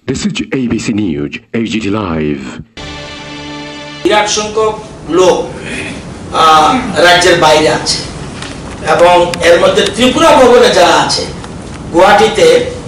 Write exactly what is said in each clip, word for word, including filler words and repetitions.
This is A B C News, agtlive. বিরাট সংখ্যক লোক রাজ্যের বাইরে আছে এবং এর মধ্যে ত্রিপুরা ভবনে যারা আছে গুয়াহাটিতে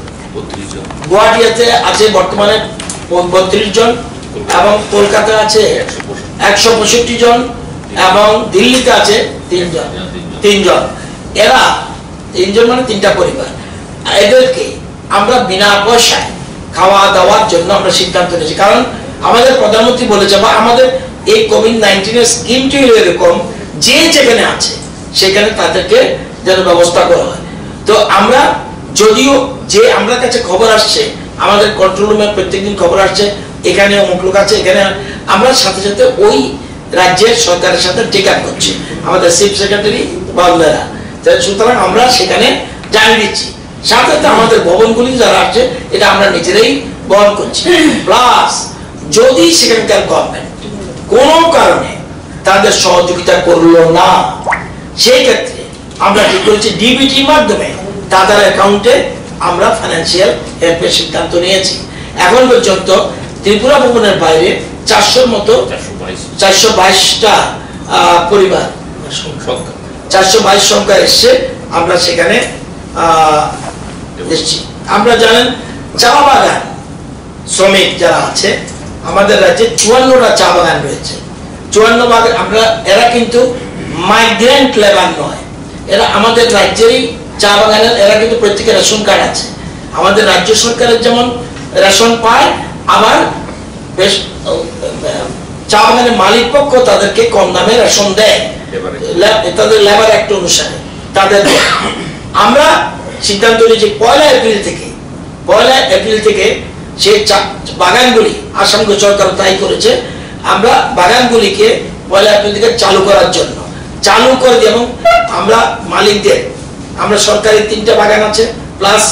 গুয়াহাটিতে আছে বর্তমানে বত্রিশ জন এবং কলকাতা আছে একশো পঁয়ষট্টি জন এবং দিল্লিতে আছে তিনজন তিনজন এরা তিনজন মানে তিনটা পরিবার এদেরকে আমরা বিনা পয়সায় খাওয়া দাওয়ার জন্য আমরা সিদ্ধান্ত নিয়েছি কারণ আমাদের প্রধানমন্ত্রী বলেছে বা আমাদের এই কোভিড নাইনটিন এর স্কিমটি এরকম যে যেখানে আছে সেখানে তাদেরকে যেন ব্যবস্থা করা হয়। তো আমরা যদিও যে আমরা কাছে খবর আসছে আমাদের কন্ট্রোল রুমে প্রত্যেকদিন খবর আসছে এখানে অমুক লোক আছে এখানে আমরা সাথে সাথে ওই রাজ্যের সরকারের সাথে টেক আপ করছি আমাদের চিফ সেক্রেটারি বা অন্যরা। সুতরাং আমরা সেখানে জানিয়ে দিচ্ছি সাথে সাথে আমাদের ভবনগুলি যারা আছে এটা আমরা নিজেরাই বহন করছি। প্লাস যদি সেখানকার গভর্নমেন্ট কোনো কারণে তাদের সহযোগিতা করলো না সেই ক্ষেত্রে আমরা কি করেছি ডিবিটির মাধ্যমে তাদের অ্যাকাউন্টে আমরা ফাইন্যান্সিয়াল হেল্পের সিদ্ধান্ত নিয়েছি। এখন পর্যন্ত ত্রিপুরা ভবনের বাইরে চারশোর মতো চারশো বাইশটা পরিবার চারশো বাইশ সংখ্যা এসছে আমরা সেখানে এসছি। আমরা জানেন চা বাগান শ্রমিক যারা আছে আমাদের রাজ্যে চুয়ান্নটা চা বাগান রয়েছে চুয়ান্ন বাগান আমরা এরা কিন্তু মাইগ্রেন্ট লেবার নয় এরা আমাদের রাজ্যেরই চা বাগানের এরা কিন্তু প্রত্যেকের রেশন কার্ড আছে আমাদের রাজ্য সরকারের যেমন রেশন পায় আবার বেশ চা বাগানের মালিক পক্ষ তাদেরকে কম দামে রেশন দেয় তাদের লেবার অ্যাক্ট অনুসারে তাদের আমরা সিদ্ধান্ত নিয়েছি পয়লা এপ্রিল থেকে পয়লা এপ্রিল থেকে সেই বাগানগুলি আসাম সরকার তাই করেছে আমরা বাগানগুলিকে পয়লা এপ্রিল থেকে চালু করার জন্য চালু করে দিই এবং আমরা মালিকদের আমরা সরকারি তিনটা বাগান আছে প্লাস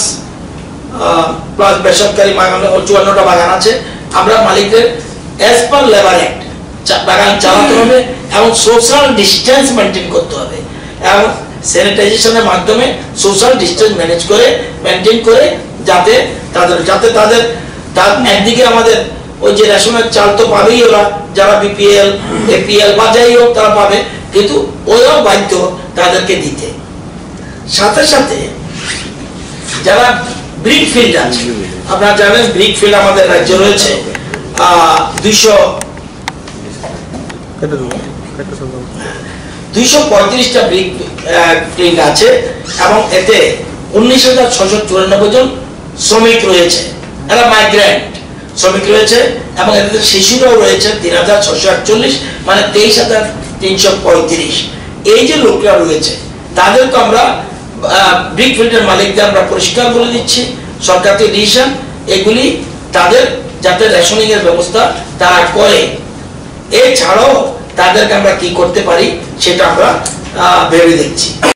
প্লাস বেসরকারি বাগান চুয়ান্নটা বাগান আছে আমরা মালিকদের অ্যাজ পার লেবার অ্যাক্ট বাগান চালাতে হবে এবং সোশ্যাল ডিস্টেন্স মেনটেন করতে হবে এবং স্যানিটাইজেশনের মাধ্যমে সোশ্যাল ডিস্টেন্স ম্যানেজ করে মেনটেন করে যাতে তাদের যাতে তাদের একদিকে আমাদের ওই যে রেশনের চাল তো পাবেই ওরা যারা বিপিএল এপিএল বা যাই হোক তারা পাবে কিন্তু ওরাও বাধ্য তাদেরকে দিতে। সাথে সাথে যারা ব্রিক ফিল্ড আছে আপনারা জানেন ব্রিক ফিল্ড আমাদের রাজ্যে রয়েছে দুইশো দুইশো পঁয়ত্রিশটা ব্রিক ফিল্ড আছে এবং এতে উনিশ হাজার ছশো চুরানব্বই জন শ্রমিক রয়েছে এরা মাইগ্রেন্ট শ্রমিক রয়েছে এবং এদের শিশুরাও রয়েছে তিন হাজার ছশো একচল্লিশ মানে তেইশ হাজার তিনশো পঁয়ত্রিশ এই যে লোকরা রয়েছে তাদেরকে আমরা ব্রিক ফিল্ডের মালিকদের আমরা পরিষ্কার করে দিচ্ছি সরকার থেকে ডিসিশন এগুলি তাদের যাতে রেশনিং এর ব্যবস্থা তারা করে এছাড়াও তাদেরকে আমরা কি করতে পারি সেটা আমরা ভেবে দেখছি।